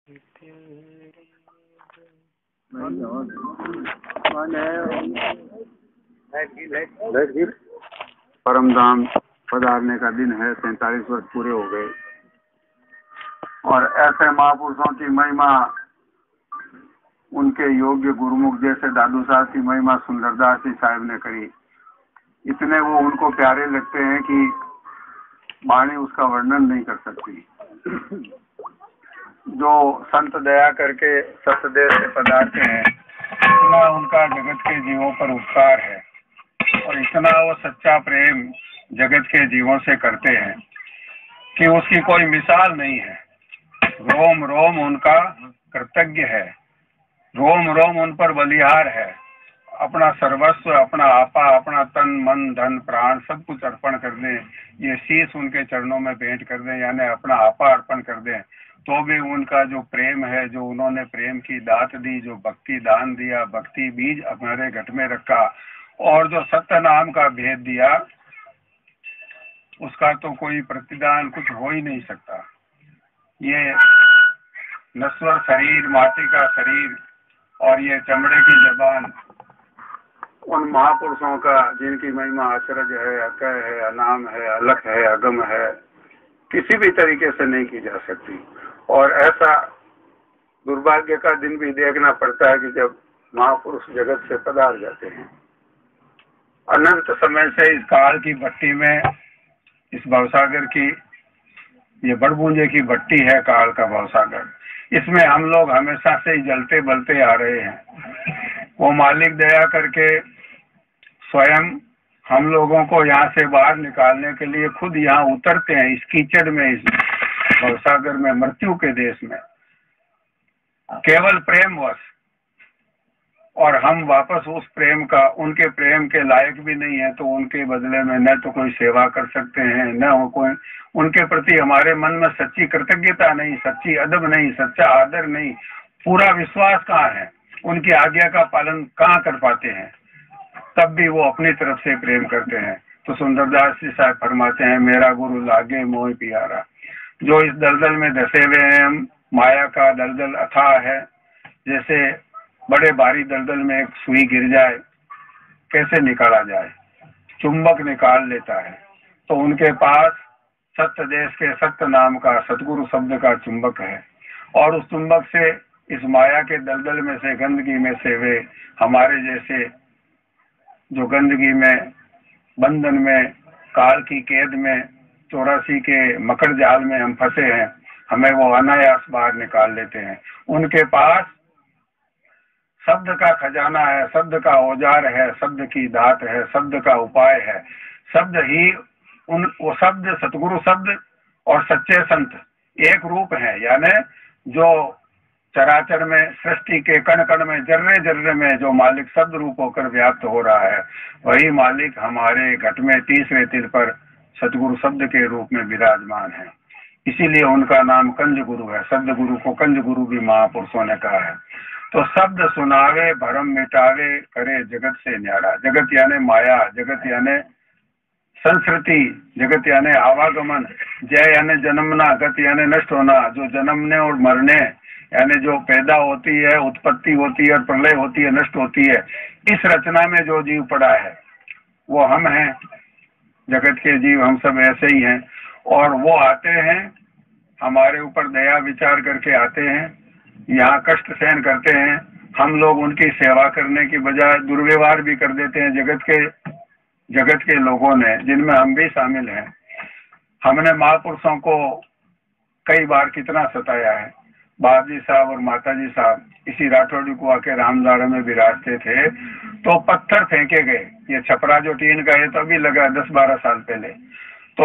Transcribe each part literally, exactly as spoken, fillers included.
परम धाम पधारने का दिन है। सैतालीस वर्ष पूरे हो गए और ऐसे महापुरुषों की महिमा, उनके योग्य गुरुमुख जैसे दादू साहब की महिमा सुंदरदास जी साहब ने करी। इतने वो उनको प्यारे लगते हैं कि वाणी उसका वर्णन नहीं कर सकती। जो संत दया करके सतदेव से पधारते हैं, इतना उनका जगत के जीवों पर उपकार है और इतना वो सच्चा प्रेम जगत के जीवों से करते हैं कि उसकी कोई मिसाल नहीं है। रोम रोम उनका कृतज्ञ है, रोम रोम उन पर बलिहार है। अपना सर्वस्व, अपना आपा, अपना तन मन धन प्राण सब कुछ अर्पण कर दें, ये शीश उनके चरणों में भेंट कर दें, यानी अपना आपा अर्पण कर दें, तो भी उनका जो प्रेम है, जो उन्होंने प्रेम की दात दी, जो भक्ति दान दिया, भक्ति बीज हमारे घट में रखा और जो सत्य नाम का भेद दिया, उसका तो कोई प्रतिदान कुछ हो ही नहीं सकता। ये नश्वर शरीर, माटी का शरीर और ये चमड़े की जबान उन महापुरुषों का, जिनकी महिमा आश्चर्य है, अकय है, अनाम है, अलख है, अगम है, किसी भी तरीके से नहीं की जा सकती। और ऐसा दुर्भाग्य का दिन भी देखना पड़ता है कि जब महापुरुष जगत से पधार जाते हैं। अनंत समय से इस काल की भट्टी में, इस भवसागर की, ये बड़बूंजे की भट्टी है काल का भवसागर, इसमें हम लोग हमेशा से ही जलते बलते आ रहे हैं। वो मालिक दया करके स्वयं हम लोगों को यहाँ से बाहर निकालने के लिए खुद यहाँ उतरते हैं, इस कीचड़ में, इस भवसागर में, मृत्यु के देश में, केवल प्रेमवश। और हम वापस उस प्रेम का, उनके प्रेम के लायक भी नहीं है, तो उनके बदले में न तो कोई सेवा कर सकते हैं, न कोई उनके प्रति हमारे मन में सच्ची कृतज्ञता नहीं, सच्ची अदब नहीं, सच्चा आदर नहीं, पूरा विश्वास कहाँ है, उनकी आज्ञा का पालन कहाँ कर पाते हैं। तब भी वो अपनी तरफ से प्रेम करते हैं। तो सुंदरदास जी साहब फरमाते हैं, मेरा गुरु लागे मोह प्यारा। जो इस दलदल में धसे हुए हैं, माया का दलदल अथाह है, जैसे बड़े भारी दलदल में एक सुई गिर जाए, कैसे निकाला जाए, चुंबक निकाल लेता है। तो उनके पास सत्य देश के सत्य नाम का, सतगुरु शब्द का चुंबक है और उस चुंबक से इस माया के दलदल में से, गंदगी में से, वे हमारे जैसे जो गंदगी में, बंधन में, काल की कैद में, चौरासी के मकर जाल में हम फंसे हैं, हमें वो अनायास बाहर निकाल लेते हैं। उनके पास शब्द का खजाना है, शब्द का औजार है, शब्द की दात है, शब्द का उपाय है। शब्द ही उन वो शब्द, सतगुरु शब्द और सच्चे संत एक रूप है, यानी जो चराचर में, सृष्टि के कण कण में, जर्रे जर्रे में जो मालिक शब्द रूप होकर व्याप्त हो रहा है, वही मालिक हमारे घट में तीसरे तिल पर सतगुरु शब्द के रूप में विराजमान है। इसीलिए उनका नाम कंज गुरु है। शब्द गुरु को कंज गुरु भी महापुरुषों ने कहा है। तो शब्द सुनावे, भरम मिटावे, करे जगत से न्यारा। जगत यानी माया, जगत यानी संस्कृति, जगत यानी आवागमन, जय यानी जन्मना, गत यानी नष्ट होना। जो जन्मने और मरने यानी जो पैदा होती है, उत्पत्ति होती है और प्रलय होती है, नष्ट होती है, इस रचना में जो जीव पड़ा है वो हम हैं। जगत के जीव हम सब ऐसे ही हैं और वो आते हैं, हमारे ऊपर दया विचार करके आते हैं, यहाँ कष्ट सहन करते हैं। हम लोग उनकी सेवा करने की बजाय दुर्व्यवहार भी कर देते हैं। जगत के जगत के लोगों ने, जिनमें हम भी शामिल हैं, हमने महापुरुषों को कई बार कितना सताया है। बाप जी साहब और माता जी साहब इसी राठौड़ी कुआ के रामदारा में विराजते थे, तो पत्थर फेंके गए। ये छपरा जो टीन का है तो अभी लगा दस बारह साल पहले। तो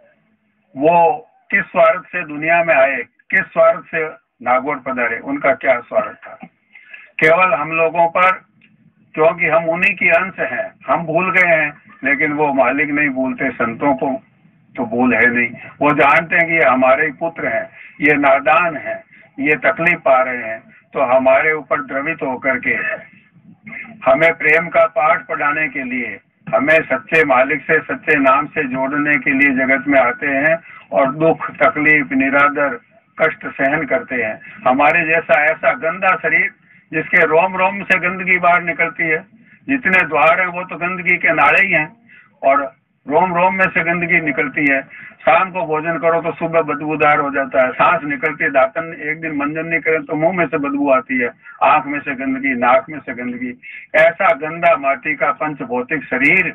वो किस स्वार्थ से दुनिया में आए, किस स्वार्थ से नागौर पधारे, उनका क्या स्वार्थ था? केवल हम लोगों पर, क्योंकि हम उन्हीं की अंश हैं, हम भूल गए हैं, लेकिन वो मालिक नहीं भूलते। संतों को तो भूल है नहीं, वो जानते हैं कि ये हमारे ही पुत्र हैं, ये नादान हैं, ये तकलीफ पा रहे हैं, तो हमारे ऊपर द्रवित होकर के हमें प्रेम का पाठ पढ़ाने के लिए, हमें सच्चे मालिक से, सच्चे नाम से जोड़ने के लिए जगत में आते हैं और दुख, तकलीफ, निरादर, कष्ट सहन करते हैं। हमारे जैसा ऐसा गंदा शरीर जिसके रोम रोम से गंदगी बाहर निकलती है, जितने द्वार हैं वो तो गंदगी के नाले ही हैं और रोम रोम में से गंदगी निकलती है। शाम को भोजन करो तो सुबह बदबूदार हो जाता है, सांस निकलती है, दातन एक दिन मंजन नहीं करें तो मुंह में से बदबू आती है, आंख में से गंदगी, नाक में से गंदगी। ऐसा गंदा माटी का पंच भौतिक शरीर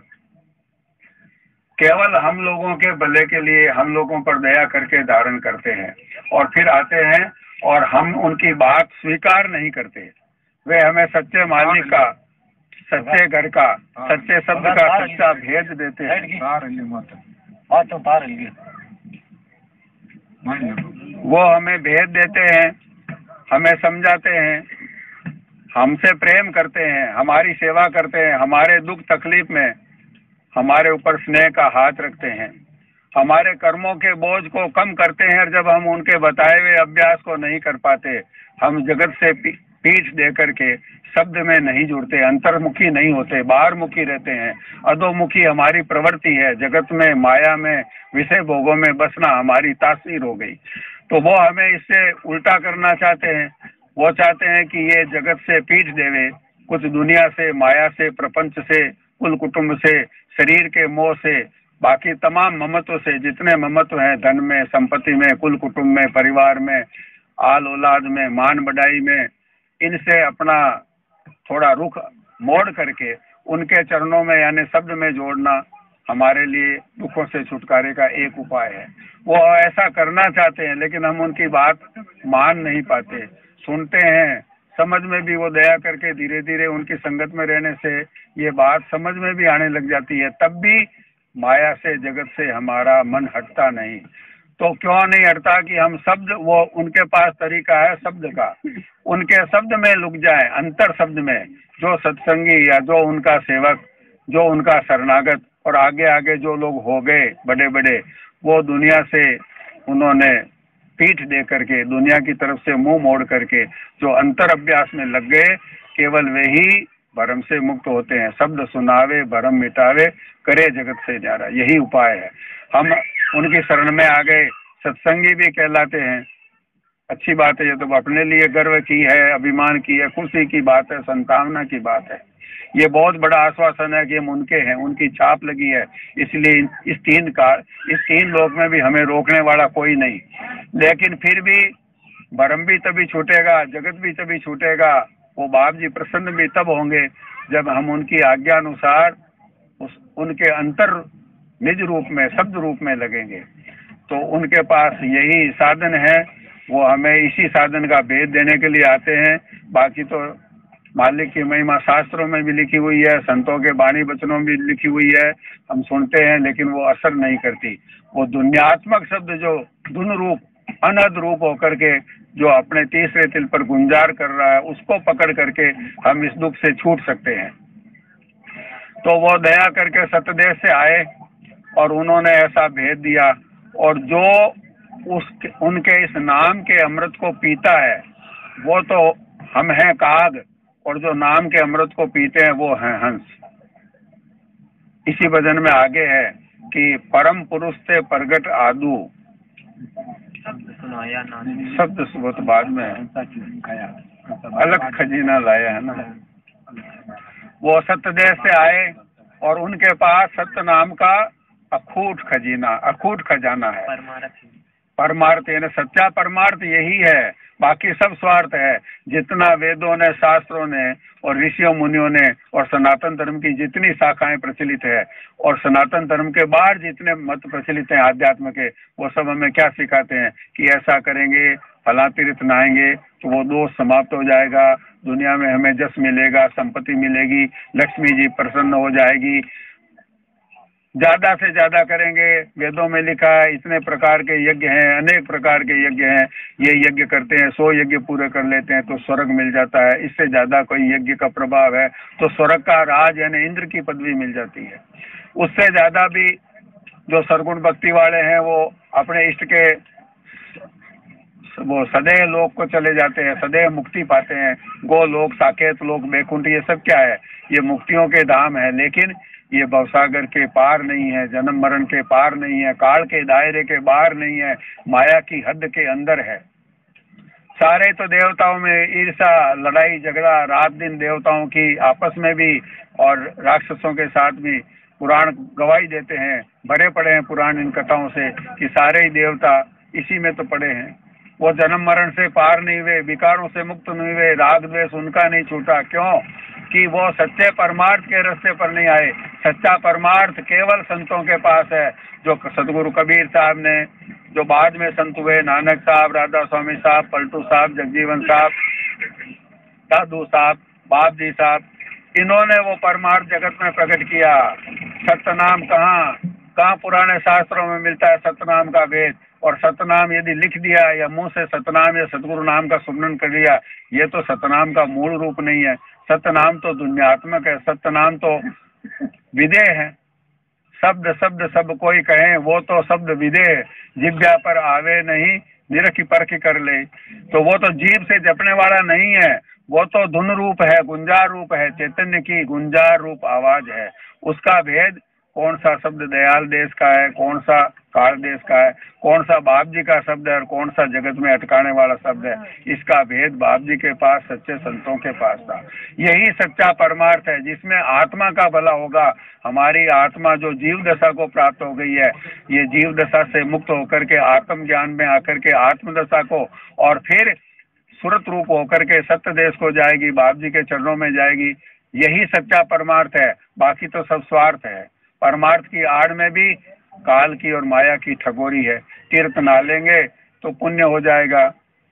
केवल हम लोगों के भले के लिए हम लोगों पर दया करके धारण करते हैं और फिर आते हैं और हम उनकी बात स्वीकार नहीं करते। वे हमें सच्चे मालिक का, सच्चे घर का, सच्चे शब्द का सच्चा भेद देते हैं। वो हमें भेद देते हैं, हमें समझाते हैं, हमसे प्रेम करते हैं, हमारी सेवा करते हैं, हमारे दुख तकलीफ में हमारे ऊपर स्नेह का हाथ रखते हैं, हमारे कर्मों के बोझ को कम करते हैं। और जब हम उनके बताए हुए अभ्यास को नहीं कर पाते, हम जगत से पीठ दे करके शब्द में नहीं जुड़ते, अंतर्मुखी नहीं होते, बाहरमुखी रहते हैं। अधोमुखी हमारी प्रवृत्ति है, जगत में, माया में, विषय भोगों में बसना हमारी तासीर हो गई। तो वो हमें इससे उल्टा करना चाहते हैं। वो चाहते हैं कि ये जगत से पीठ देवे, कुछ दुनिया से, माया से, प्रपंच से, कुल कुटुंब से, शरीर के मोह से, बाकी तमाम ममत्व से, जितने ममत्व हैं धन में, संपत्ति में, कुल कुटुंब में, परिवार में, आल औलाद में, मान बढ़ाई में, इनसे अपना थोड़ा रुख मोड़ करके उनके चरणों में यानी शब्द में जोड़ना हमारे लिए दुखों से छुटकारे का एक उपाय है। वो ऐसा करना चाहते हैं लेकिन हम उनकी बात मान नहीं पाते। सुनते हैं, समझ में भी वो दया करके धीरे धीरे उनकी संगत में रहने से ये बात समझ में भी आने लग जाती है, तब भी माया से, जगत से हमारा मन हटता नहीं। तो क्यों नहीं हटता कि हम शब्द, वो उनके पास तरीका है शब्द का, उनके शब्द में लुक जाए, अंतर शब्द में। जो सत्संगी या जो उनका सेवक, जो उनका शरणागत और आगे आगे जो लोग हो गए बड़े बड़े, वो दुनिया से उन्होंने पीठ दे करके, दुनिया की तरफ से मुंह मोड़ करके जो अंतर अभ्यास में लग गए, केवल वे ही भरम से मुक्त होते हैं। शब्द सुनावे भरम मिटावे, करे जगत से न्यारा, यही उपाय है। हम उनकी शरण में आ गए, सत्संगी भी कहलाते हैं। अच्छी बात है, ये तो अपने लिए गर्व की है, अभिमान की है, खुशी की बात है, संतावना की बात है। ये बहुत बड़ा आश्वासन है कि हम उनके हैं, उनकी छाप लगी है, इसलिए इस तीन का इस तीन लोक में भी हमें रोकने वाला कोई नहीं। लेकिन फिर भी भरम भी तभी छूटेगा, जगत भी तभी छूटेगा, वो बाप जी प्रसन्न भी तब होंगे जब हम उनकी आज्ञा अनुसार उस उनके अंतर निज रूप में, शब्द रूप में लगेंगे। तो उनके पास यही साधन है, वो हमें इसी साधन का भेद देने के लिए आते हैं। बाकी तो मालिक की महिमा शास्त्रों में भी लिखी हुई है, संतों के वाणी वचनों में भी लिखी हुई है, हम सुनते हैं लेकिन वो असर नहीं करती। वो दुनियात्मक शब्द जो धुन रूप, अनहद रूप होकर के जो अपने तीसरे तिल पर गुंजार कर रहा है, उसको पकड़ करके हम इस दुख से छूट सकते हैं। तो वो दया करके सतदेश से आए और उन्होंने ऐसा भेद दिया, और जो उस उनके इस नाम के अमृत को पीता है वो तो हम हैं काग, और जो नाम के अमृत को पीते हैं वो हैं हंस। इसी भजन में आगे है कि परम पुरुष से प्रगट आदू, शब्द सुबत बाद में अलग खजीना लाया है ना। वो सत्यदेश से आए और उनके पास सत्य नाम का अखूट खजीना, अखूट खजाना है। परमार्थ यानी सच्चा परमार्थ यही है, बाकी सब स्वार्थ है। जितना वेदों ने, शास्त्रों ने और ऋषियों मुनियों ने और सनातन धर्म की जितनी शाखाएं प्रचलित है और सनातन धर्म के बाहर जितने मत प्रचलित हैं आध्यात्म के, वो सब हमें क्या सिखाते हैं कि ऐसा करेंगे, फला तीर्थ नहाएंगे तो वो दोष समाप्त हो जाएगा, दुनिया में हमें जस मिलेगा, संपत्ति मिलेगी, लक्ष्मी जी प्रसन्न हो जाएगी, ज्यादा से ज्यादा करेंगे। वेदों में लिखा है इतने प्रकार के यज्ञ हैं, अनेक प्रकार के यज्ञ हैं, ये यज्ञ करते हैं, सौ यज्ञ पूरे कर लेते हैं तो स्वर्ग मिल जाता है। इससे ज्यादा कोई यज्ञ का प्रभाव है तो स्वर्ग का राज यानी इंद्र की पदवी मिल जाती है। उससे ज्यादा भी जो सरगुण भक्ति वाले हैं वो अपने इष्ट के वो सदैव लोक को चले जाते हैं, सदैव मुक्ति पाते हैं। गोलोक, साकेत लोक, बैकुंठ, ये सब क्या है? ये मुक्तियों के धाम है, लेकिन ये भवसागर के पार नहीं है, जन्म मरण के पार नहीं है, काल के दायरे के बाहर नहीं है, माया की हद के अंदर है। सारे तो देवताओं में ईर्षा, लड़ाई झगड़ा रात दिन देवताओं की आपस में भी और राक्षसों के साथ भी पुराण गवाही देते हैं। भरे पड़े हैं पुराण इन कथाओं से कि सारे ही देवता इसी में तो पड़े हैं। वो जन्म मरण से पार नहीं हुए, विकारों से मुक्त नहीं हुए, राग द्वेष उनका नहीं छूटा। क्यों? कि वो सच्चे परमार्थ के रास्ते पर नहीं आए। सच्चा परमार्थ केवल संतों के पास है, जो सतगुरु कबीर साहब ने, जो बाद में संत हुए, नानक साहब, राधा स्वामी साहब, पलटू साहब, जगजीवन साहब, साधु साहब, बाप जी साहब, इन्होंने वो परमार्थ जगत में प्रकट किया। सतनाम कहाँ कहाँ पुराने शास्त्रों में मिलता है सतनाम का वेद? और सतनाम यदि लिख दिया या मुंह से सतनाम या सतगुरु नाम का सुमरन कर दिया, ये तो सतनाम का मूल रूप नहीं है। सतनाम तो दुनियात्मक है, सतनाम तो विदेह है। शब्द शब्द सब कोई कहे, वो तो शब्द विदेह, जिब्या पर आवे नहीं, निरखी परखी कर ले। तो वो तो जीभ से जपने वाला नहीं है, वो तो धुन रूप है, गुंजार रूप है, चैतन्य की गुंजार रूप आवाज है। उसका भेद कौन सा शब्द दयाल देश का है, कौन सा काल देश का है, कौन सा बाप जी का शब्द है और कौन सा जगत में अटकाने वाला शब्द है, इसका भेद बाप जी के पास, सच्चे संतों के पास था। यही सच्चा परमार्थ है जिसमें आत्मा का भला होगा। हमारी आत्मा जो जीव दशा को प्राप्त हो गई है, ये जीव दशा से मुक्त होकर के आत्म ज्ञान में आकर के आत्म दशा को और फिर सुरत रूप होकर के सत्य देश को जाएगी, बाप जी के चरणों में जाएगी। यही सच्चा परमार्थ है, बाकी तो सब स्वार्थ है। परमार्थ की आड़ में भी काल की और माया की ठगोरी है। तीर्थ ना लेंगे तो पुण्य हो जाएगा,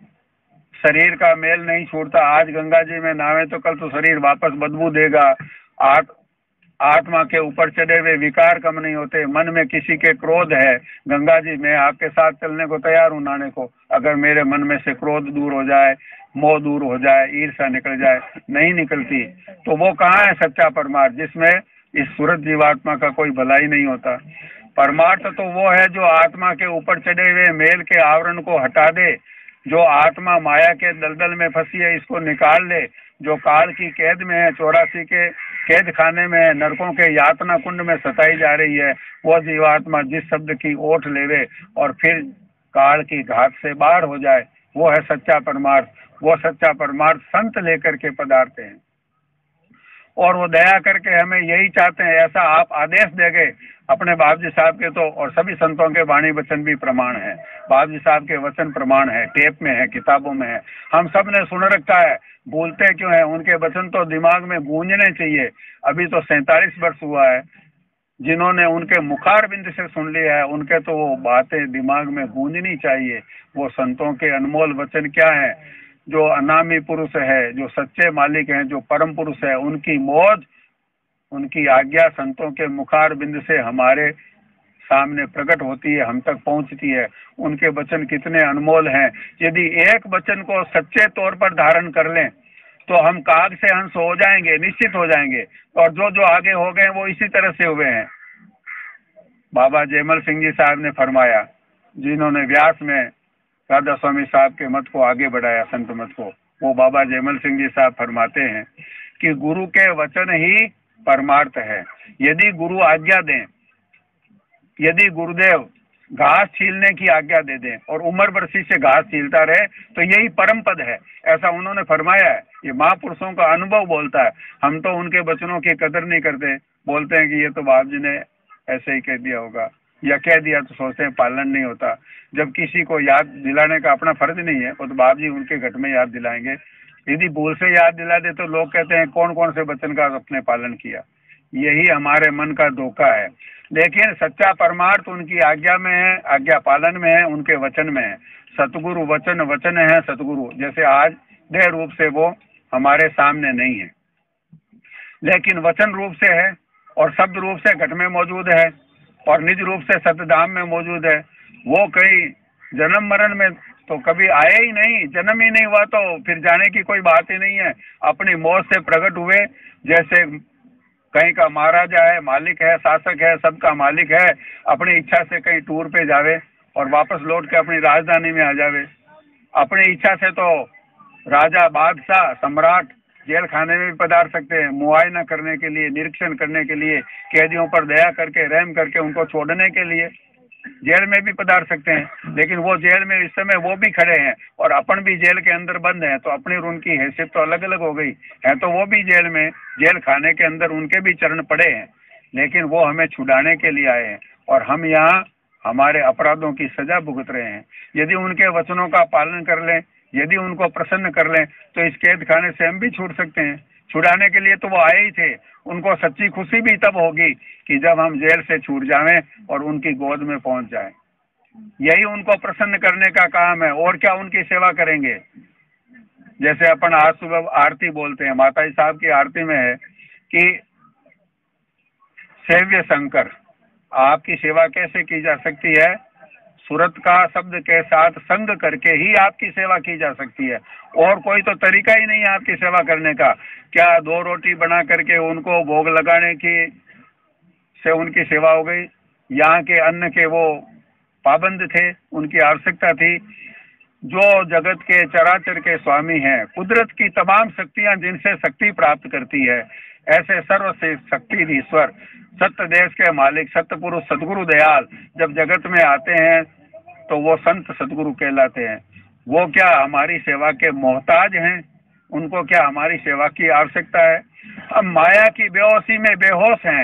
शरीर का मेल नहीं छूटता। आज गंगा जी में नहावे तो कल तो शरीर वापस बदबू देगा। आठ आत्मा के ऊपर चढ़े हुए विकार कम नहीं होते। मन में किसी के क्रोध है, गंगा जी मैं आपके साथ चलने को तैयार हूँ नहाने को, अगर मेरे मन में से क्रोध दूर हो जाए, मोह दूर हो जाए, ईर्ष्या निकल जाए, नहीं निकलती। तो वो कहाँ है सच्चा परमार्थ जिसमें इस सूरत जीवात्मा का कोई भला ही नहीं होता। परमार्थ तो वो है जो आत्मा के ऊपर चढ़े हुए मेल के आवरण को हटा दे, जो आत्मा माया के दलदल में फंसी है इसको निकाल ले, जो काल की कैद में है, चौरासी के कैद खाने में है, नरकों के यातना कुंड में सताई जा रही है, वो जीवात्मा जिस शब्द की ओट लेवे और फिर काल की घात से बाहर हो जाए, वो है सच्चा परमार्थ। वो सच्चा परमार्थ संत लेकर के पधारते हैं और वो दया करके हमें यही चाहते हैं। ऐसा आप आदेश देंगे अपने बाप जी साहब के तो, और सभी संतों के वाणी वचन भी प्रमाण है। बाप जी साहब के वचन प्रमाण है, टेप में है, किताबों में है, हम सब ने सुन रखा है। भूलते क्यों है? उनके वचन तो दिमाग में गूंजने चाहिए। अभी तो सैंतालीस वर्ष हुआ है, जिन्होंने उनके मुखार बिंद से सुन लिया है, उनके तो वो बातें दिमाग में गूंजनी चाहिए। वो संतों के अनमोल वचन क्या है? जो अनामी पुरुष है, जो सच्चे मालिक हैं, जो परम पुरुष है, उनकी मौज, उनकी आज्ञा संतों के मुखार बिंद से हमारे सामने प्रकट होती है, हम तक पहुंचती है। उनके वचन कितने अनमोल हैं। यदि एक वचन को सच्चे तौर पर धारण कर लें तो हम काग से हंस हो जाएंगे, निश्चित हो जाएंगे। और जो जो आगे हो गए वो इसी तरह से हुए हैं। बाबा जयमल सिंह जी साहब ने फरमाया, जिन्होंने व्यास में राधा स्वामी साहब के मत को आगे बढ़ाया, संत मत को, वो बाबा जयमल सिंह जी साहब फरमाते हैं कि गुरु के वचन ही परमार्थ है। यदि गुरु आज्ञा दें, यदि गुरुदेव घास छीलने की आज्ञा दे दें और उम्र बरसी से घास छीलता रहे तो यही परम पद है, ऐसा उन्होंने फरमाया है। ये महापुरुषों का अनुभव बोलता है। हम तो उनके वचनों की कदर नहीं करते, बोलते हैं कि ये तो बाप जी ने ऐसे ही कह दिया होगा, या कह दिया तो सोचते हैं पालन नहीं होता। जब किसी को याद दिलाने का अपना फर्ज नहीं है, वो तो बाप जी उनके घट में याद दिलाएंगे। यदि भूल से याद दिला दे तो लोग कहते हैं कौन कौन से वचन का अपने पालन किया। यही हमारे मन का धोखा है। लेकिन सच्चा परमार्थ उनकी आज्ञा में है, आज्ञा पालन में है, उनके वचन में है। सतगुरु वचन वचन है सतगुरु। जैसे आज देह रूप से वो हमारे सामने नहीं है, लेकिन वचन रूप से है और शब्द रूप से घट में मौजूद है और निज रूप से सतधाम में मौजूद है। वो कहीं जन्म मरण में तो कभी आए ही नहीं, जन्म ही नहीं हुआ तो फिर जाने की कोई बात ही नहीं है। अपनी मौत से प्रकट हुए, जैसे कहीं का महाराजा है, मालिक है, शासक है, सबका मालिक है, अपनी इच्छा से कहीं टूर पे जावे और वापस लौट के अपनी राजधानी में आ जावे। अपनी इच्छा से तो राजा, बादशाह, सम्राट जेल खाने में भी पधार सकते हैं, मुआयना करने के लिए, निरीक्षण करने के लिए, कैदियों पर दया करके, रहम करके उनको छोड़ने के लिए। जेल में भी पधार सकते हैं, लेकिन वो जेल में इस समय वो भी खड़े हैं और अपन भी जेल के अंदर बंद हैं, तो अपनी और उनकी हैसियत तो अलग अलग हो गई है। तो वो भी जेल में, जेल खाने के अंदर उनके भी चरण पड़े हैं, लेकिन वो हमें छुड़ाने के लिए आए हैं और हम यहाँ हमारे अपराधों की सजा भुगत रहे हैं। यदि उनके वचनों का पालन कर लें, यदि उनको प्रसन्न कर लें, तो इस कैद खाने से हम भी छूट सकते हैं। छुड़ाने के लिए तो वो आए ही थे। उनको सच्ची खुशी भी तब होगी कि जब हम जेल से छूट जाएं और उनकी गोद में पहुंच जाएं। यही उनको प्रसन्न करने का काम है, और क्या उनकी सेवा करेंगे। जैसे अपन आज सुबह आरती बोलते हैं, माता जी साहब की आरती में है कि सेव्य शंकर, आपकी सेवा कैसे की जा सकती है? सूरत का शब्द के साथ संग करके ही आपकी सेवा की जा सकती है, और कोई तो तरीका ही नहीं है आपकी सेवा करने का। क्या दो रोटी बना करके उनको भोग लगाने की से उनकी सेवा हो गई? यहाँ के अन्न के वो पाबंद थे, उनकी आवश्यकता थी। जो जगत के चराचर के स्वामी हैं, कुदरत की तमाम शक्तियां जिनसे शक्ति प्राप्त करती है, ऐसे सर्व से शक्ति ईश्वर, सत्य देश के मालिक, सत्य पुरुष, सदगुरु दयाल जब जगत में आते हैं तो वो संत सदगुरु कहलाते हैं। वो क्या हमारी सेवा के मोहताज हैं? उनको क्या हमारी सेवा की आवश्यकता है? हम माया की बेहोशी में बेहोश हैं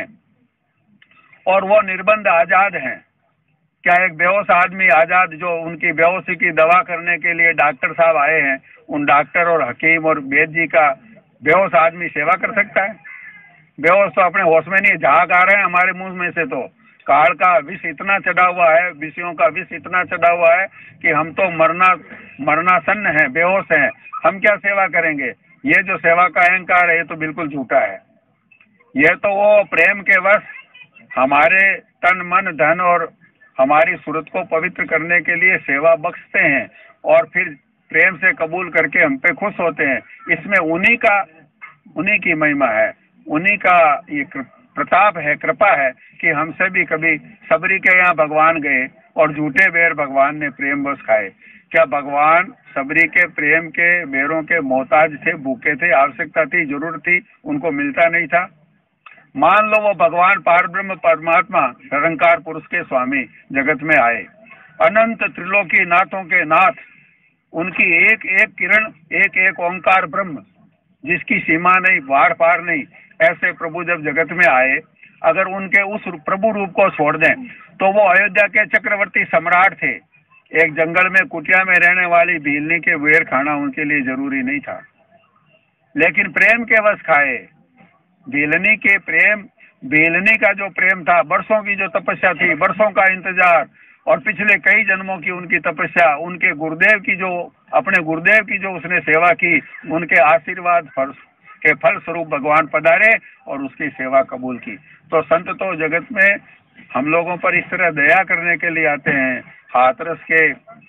और वो निर्बंध आजाद हैं। क्या एक बेहोश आदमी आजाद, जो उनकी बेहोशी की दवा करने के लिए डॉक्टर साहब आए हैं, उन डॉक्टर और हकीम और वैद्य जी का बेहोश आदमी सेवा कर सकता है? बेहोश तो अपने होश में नहीं, झाग आ रहे हैं हमारे मुंह में से, तो काल का विष इतना चढ़ा हुआ है, विषयों का विष इतना चढ़ा हुआ है कि हम तो मरना मरनासन्न हैं, बेहोश हैं। हम क्या सेवा करेंगे? ये जो सेवा का अहंकार है, ये तो बिल्कुल झूठा है। ये तो वो प्रेम के वश हमारे तन मन धन और हमारी सूरत को पवित्र करने के लिए सेवा बख्शते हैं और फिर प्रेम से कबूल करके हम पे खुश होते हैं। इसमें उन्हीं का उन्हीं की महिमा है, उन्हीं का ये प्रताप है, कृपा है कि हमसे भी कभी सबरी के यहाँ भगवान गए और झूठे बेर भगवान ने प्रेम बस खाए। क्या भगवान सबरी के प्रेम के बेरों के मोहताज थे, भूखे थे, आवश्यकता थी, जरूरत थी, उनको मिलता नहीं था? मान लो वो भगवान पारब्रह्म परमात्मा निरंकार पुरुष के स्वामी जगत में आए, अनंत त्रिलोकी नाथों के नाथ, उनकी एक एक किरण, एक एक ओंकार ब्रह्म, जिसकी सीमा नहीं, वार पार नहीं, ऐसे प्रभु जब जगत में आए, अगर उनके उस प्रभु रूप को छोड़ दें तो वो अयोध्या के चक्रवर्ती सम्राट थे। एक जंगल में कुटिया में रहने वाली भीलनी के वेर खाना उनके लिए जरूरी नहीं था, लेकिन प्रेम के वश खाए। भीलनी के प्रेम, भीलनी का जो प्रेम था, वर्षों की जो तपस्या थी, वर्षों का इंतजार और पिछले कई जन्मों की उनकी तपस्या, उनके गुरुदेव की जो अपने गुरुदेव की जो उसने सेवा की, उनके आशीर्वाद फल के फल स्वरूप भगवान पधारे और उसकी सेवा कबूल की। तो संत तो जगत में हम लोगों पर इस तरह दया करने के लिए आते हैं। हाथरस के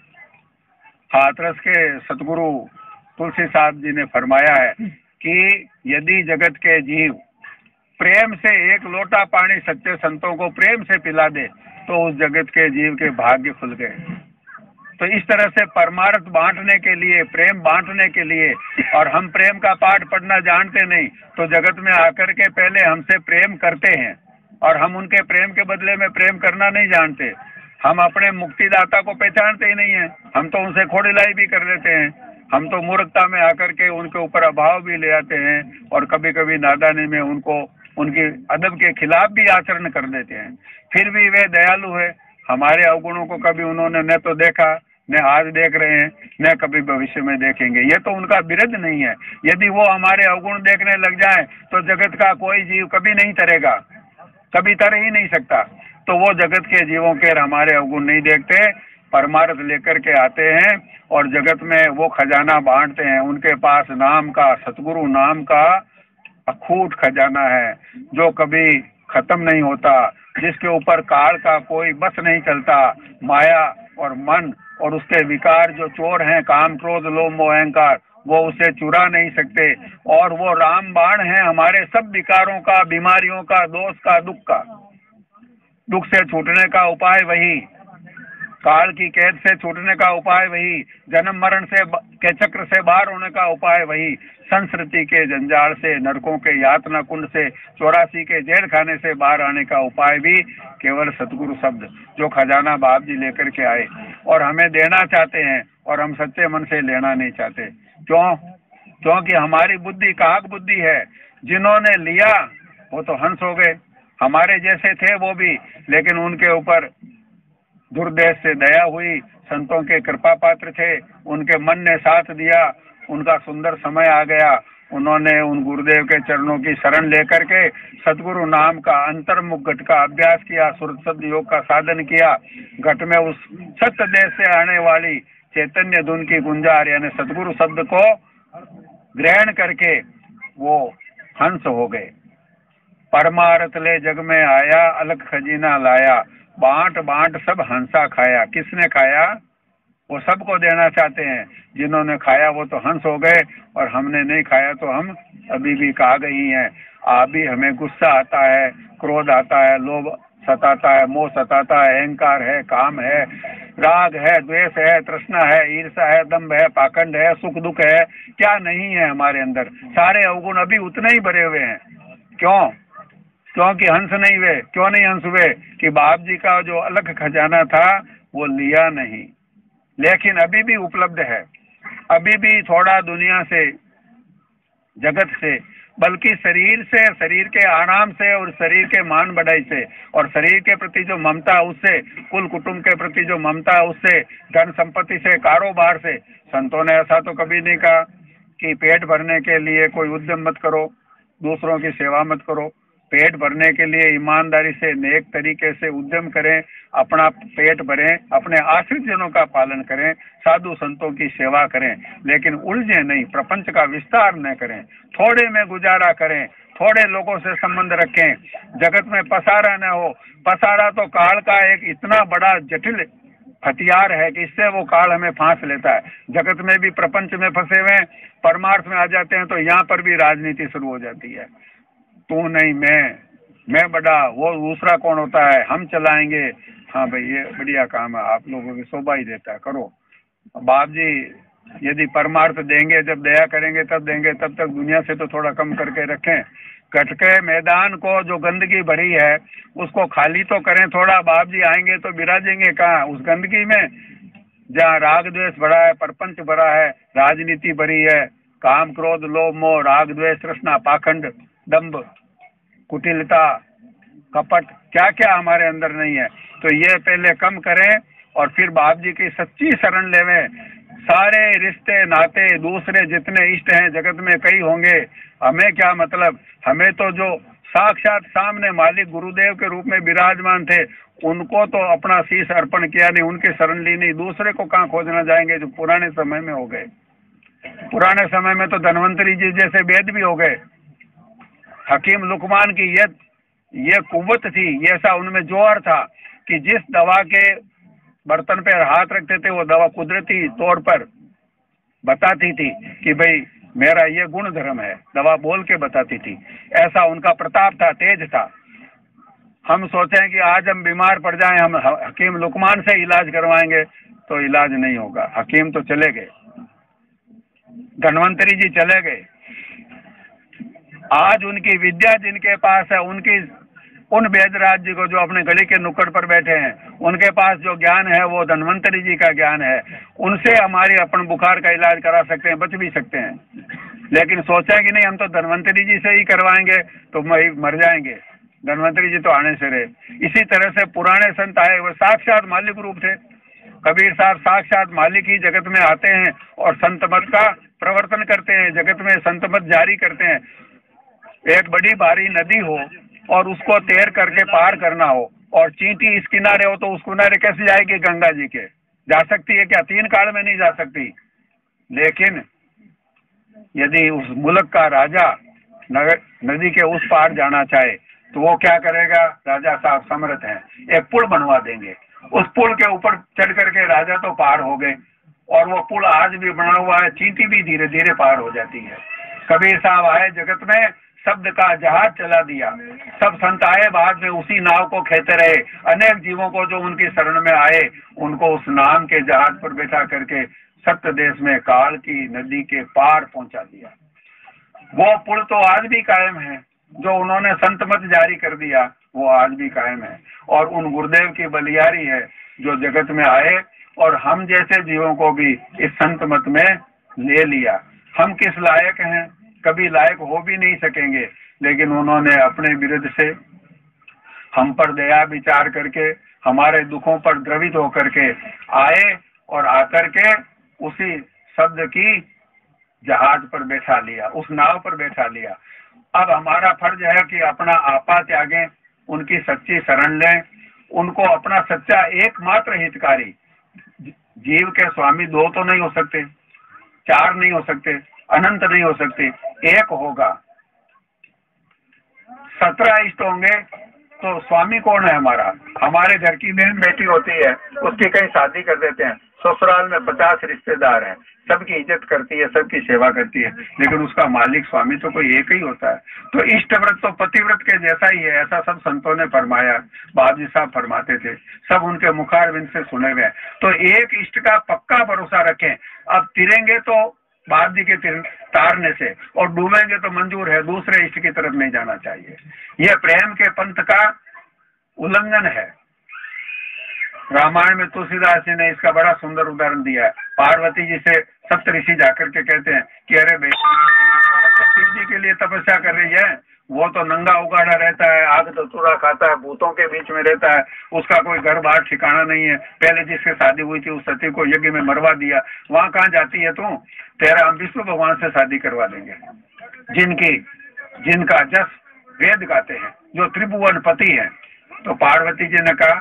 हाथरस के सतगुरु तुलसी साहब जी ने फरमाया है कि यदि जगत के जीव प्रेम से एक लोटा पानी सच्चे संतों को प्रेम से पिला दे तो उस जगत के जीव के भाग्य खुल गए। तो इस तरह से परमार्थ बांटने के लिए, प्रेम बांटने के लिए, और हम प्रेम का पाठ पढ़ना जानते नहीं तो जगत में आकर के पहले हमसे प्रेम करते हैं और हम उनके प्रेम के बदले में प्रेम करना नहीं जानते। हम अपने मुक्तिदाता को पहचानते ही नहीं है, हम तो उनसे खोड़िलाई भी कर लेते हैं। हम तो मूर्खता में आकर के उनके ऊपर अभाव भी ले आते हैं और कभी कभी नादानी में उनको उनके अदब के खिलाफ भी आचरण कर देते हैं। फिर भी वे दयालु है, हमारे अवगुणों को कभी उन्होंने न तो देखा, न आज देख रहे हैं, न कभी भविष्य में देखेंगे। ये तो उनका विरध नहीं है। यदि वो हमारे अवगुण देखने लग जाएं तो जगत का कोई जीव कभी नहीं तरेगा, कभी तर ही नहीं सकता। तो वो जगत के जीवों के हमारे अवगुण नहीं देखते, परमार्थ लेकर के आते हैं और जगत में वो खजाना बांटते हैं। उनके पास नाम का, सतगुरु नाम का अखूट खजाना है जो कभी खत्म नहीं होता, जिसके ऊपर काल का कोई बस नहीं चलता। माया और मन और उसके विकार जो चोर हैं, काम क्रोध लोभ मोह अहंकार, वो उसे चुरा नहीं सकते। और वो राम बाण है हमारे सब विकारों का, बीमारियों का, दोष का, दुख का। दुख से छूटने का उपाय वही, काल की कैद से छूटने का उपाय वही, जन्म मरण से के चक्र से बाहर होने का उपाय वही, संस्कृति के जंजाल से, नरकों के यातना कुंड से, चौरासी के जेल खाने से बाहर आने का उपाय भी केवल सतगुरु शब्द, जो खजाना बाप जी लेकर के आए और हमें देना चाहते हैं, और हम सच्चे मन से लेना नहीं चाहते। क्यों? क्योंकि हमारी बुद्धि काक बुद्धि है। जिन्होंने लिया वो तो हंस हो गए, हमारे जैसे थे वो भी, लेकिन उनके ऊपर दुर्देश से दया हुई, संतों के कृपा पात्र थे, उनके मन ने साथ दिया, उनका सुंदर समय आ गया। उन्होंने उन गुरुदेव के चरणों की शरण लेकर के सतगुरु नाम का अंतर्मुख घट का अभ्यास किया, सुरत शब्द योग का साधन किया। घट में उस सत्य देश से आने वाली चैतन्य धुन की गुंजार यानी सतगुरु शब्द को ग्रहण करके वो हंस हो गए। परमार्थ ले जग में आया, अलग खजीना लाया, बांट बांट सब हंसा खाया। किसने खाया? वो सबको देना चाहते हैं। जिन्होंने खाया वो तो हंस हो गए, और हमने नहीं खाया तो हम अभी भी काग ही हैं। अभी हमें गुस्सा आता है, क्रोध आता है, लोभ सताता है, मोह सताता है, अहंकार है, काम है, राग है, द्वेष है, तृष्णा है, ईर्षा है, दंभ है, पाखंड है, सुख दुख है, क्या नहीं है हमारे अंदर? सारे अवगुण अभी उतने ही भरे हुए हैं। क्यों? क्योंकि हंस नहीं हुए। क्यों नहीं हंस हुए? कि बाप जी का जो अलग खजाना था वो लिया नहीं, लेकिन अभी भी उपलब्ध है। अभी भी थोड़ा दुनिया से, जगत से, बल्कि शरीर से, शरीर के आराम से, और शरीर के मान बढ़ाई से, और शरीर के प्रति जो ममता उससे, कुल कुटुंब के प्रति जो ममता उससे, धन संपत्ति से, कारोबार से। संतों ने ऐसा तो कभी नहीं कहा कि पेट भरने के लिए कोई उद्यम मत करो, दूसरों की सेवा मत करो। पेट भरने के लिए ईमानदारी से, नेक तरीके से उद्यम करें, अपना पेट भरें, अपने आश्रित जनों का पालन करें, साधु संतों की सेवा करें, लेकिन उलझे नहीं, प्रपंच का विस्तार न करें, थोड़े में गुजारा करें, थोड़े लोगों से संबंध रखें, जगत में पसारा न हो। पसारा तो काल का एक इतना बड़ा जटिल हथियार है कि इससे वो काल हमें फांस लेता है। जगत में भी प्रपंच में फंसे हुए, परमार्थ में आ जाते हैं तो यहाँ पर भी राजनीति शुरू हो जाती है। तू नहीं मैं, मैं बड़ा, वो दूसरा कौन होता है, हम चलाएंगे। हाँ भाई, ये बढ़िया काम है, आप लोगों की शोभा ही देता है, करो। बाप जी यदि परमार्थ देंगे, जब दया करेंगे तब देंगे, तब तक दुनिया से तो थोड़ा कम करके रखें। कट के मैदान को जो गंदगी भरी है उसको खाली तो करें थोड़ा। बाप जी आएंगे तो बिराजेंगे कहाँ? उस गंदगी में जहाँ राग द्वेष भरा है, परपंच भरा है, राजनीति भरी है, काम क्रोध लोभ मोह, राग द्वेष तृष्णा, पाखंड, दंभ, कुटिलता, कपट, क्या क्या हमारे अंदर नहीं है। तो ये पहले कम करें और फिर बाप जी की सच्ची शरण लेवें। सारे रिश्ते नाते दूसरे जितने इष्ट हैं जगत में कई होंगे, हमें क्या मतलब? हमें तो जो साक्षात सामने मालिक गुरुदेव के रूप में विराजमान थे उनको तो अपना शीश अर्पण किया नहीं, उनकी शरण ली नहीं। दूसरे को कहाँ खोजना जाएंगे जो पुराने समय में हो गए। पुराने समय में तो धन्वंतरी जी जैसे वेद भी हो गए। हकीम लुकमान की ये ये कुव्वत थी, ये ऐसा उनमें जोर था कि जिस दवा के बर्तन पे हाथ रखते थे वो दवा कुदरती तौर पर बताती थी कि भाई मेरा ये गुण धर्म है, दवा बोल के बताती थी। ऐसा उनका प्रताप था, तेज था। हम सोचें कि आज हम बीमार पड़ जाएं, हम हकीम लुकमान से इलाज करवाएंगे तो इलाज नहीं होगा। हकीम तो चले गए, धन्वंतरी जी चले गए। आज उनकी विद्या जिनके पास है, उनकी उन वेदराज जी को जो अपने गली के नुक्कड़ पर बैठे हैं, उनके पास जो ज्ञान है वो धन्वंतरी जी का ज्ञान है। उनसे हमारे अपन बुखार का इलाज करा सकते हैं, बच भी सकते हैं। लेकिन सोचा कि नहीं हम तो धन्वंतरी जी से ही करवाएंगे तो मर जाएंगे, धन्वंतरी जी तो आने से रहे। इसी तरह से पुराने संत आए, वो साक्षात मालिक रूप थे। कबीर साहब साक्षात मालिक ही जगत में आते हैं और संत मत का प्रवर्तन करते हैं, जगत में संत मत जारी करते हैं। एक बड़ी भारी नदी हो और उसको तैर करके पार करना हो और चींटी इस किनारे हो तो उस किनारे कैसे जाएगी? गंगा जी के जा सकती है क्या? तीन काल में नहीं जा सकती। लेकिन यदि उस मुल्क का राजा नगर नदी के उस पार जाना चाहे तो वो क्या करेगा? राजा साहब समर्थ हैं, एक पुल बनवा देंगे। उस पुल के ऊपर चढ़ करके राजा तो पार हो गए, और वो पुल आज भी बना हुआ है, चींटी भी धीरे धीरे पार हो जाती है। कबीर साहब आए जगत में, शब्द का जहाज चला दिया। सब संत आए बाद में उसी नाव को खेते रहे। अनेक जीवों को जो उनकी शरण में आए उनको उस नाम के जहाज पर बैठा करके सत्य देश में काल की नदी के पार पहुंचा दिया। वो पुल तो आज भी कायम है, जो उन्होंने संत मत जारी कर दिया वो आज भी कायम है। और उन गुरुदेव की बलियारी है जो जगत में आए और हम जैसे जीवों को भी इस संत मत में ले लिया। हम किस लायक हैं, कभी लायक हो भी नहीं सकेंगे, लेकिन उन्होंने अपने विरुद्ध से हम पर दया विचार करके हमारे दुखों पर द्रवित होकर के आए और आकर के उसी शब्द की जहाज पर बैठा लिया, उस नाव पर बैठा लिया। अब हमारा फर्ज है कि अपना आपा त्यागें, उनकी सच्ची शरण लें, उनको अपना सच्चा एकमात्र हितकारी। जीव के स्वामी दो तो नहीं हो सकते, चार नहीं हो सकते, अनंत नहीं हो सकते, एक होगा। सत्रह इष्ट होंगे तो स्वामी कौन है हमारा? हमारे घर की बहन बेटी होती है, उसकी कहीं शादी कर देते हैं, ससुराल में पचास रिश्तेदार हैं, सबकी इज्जत करती है, सबकी सेवा करती है, लेकिन उसका मालिक स्वामी तो कोई एक ही होता है। तो इष्ट व्रत तो पतिव्रत के जैसा ही है, ऐसा सब संतों ने फरमाया, बाबू जी साहब फरमाते थे, सब उनके मुखारविंद से सुने हुए। तो एक इष्ट का पक्का भरोसा रखें। अब तिरेंगे तो बाप जी के तारने से और डूबेंगे तो मंजूर है, दूसरे इष्ट की तरफ नहीं जाना चाहिए। यह प्रेम के पंथ का उल्लंघन है। रामायण में तुलसीदास जी ने इसका बड़ा सुंदर उदाहरण दिया है। पार्वती जी से सप्तऋषि जाकर के कहते हैं कि अरे बेटा तो शिव जी के लिए तपस्या कर रही है, वो तो नंगा उगाड़ा रहता है, आग तो तुरा खाता है, भूतों के बीच में रहता है, उसका कोई घर बार ठिकाना नहीं है, पहले जिससे शादी हुई थी उस सती को यज्ञ में मरवा दिया, वहां कहाँ जाती है तू? तेरा हम विष्णु भगवान से शादी करवा देंगे, जिनकी जिनका जस वेद गाते हैं, जो त्रिभुवन पति है। तो पार्वती जी ने कहा